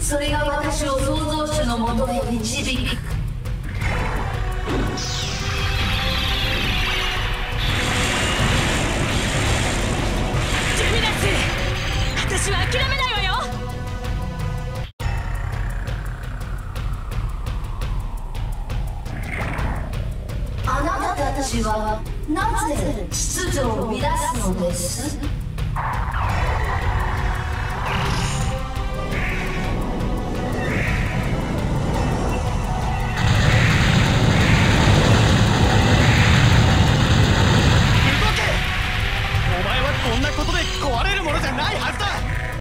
それが私を創造主のもとへ導く。 ジュミナス、私は諦めないわよ。 あなたたちはなぜ秩序を乱すのです？